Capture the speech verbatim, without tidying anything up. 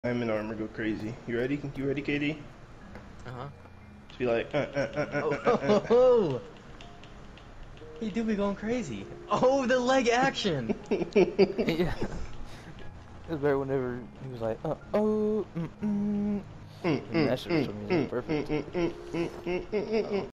I'm in armor go crazy. You ready? You ready, K D? Uh-huh. Just be like, uh, uh, uh, uh, Oh, uh, oh, uh, uh. oh, oh. He do be going crazy. Oh, the leg action! Yeah. It was better whenever he was like, uh, oh, mm, mm. Mm, And mm, that shit was mm, so music mm, perfect. mm, mm, mm, mm, mm, mm, mm.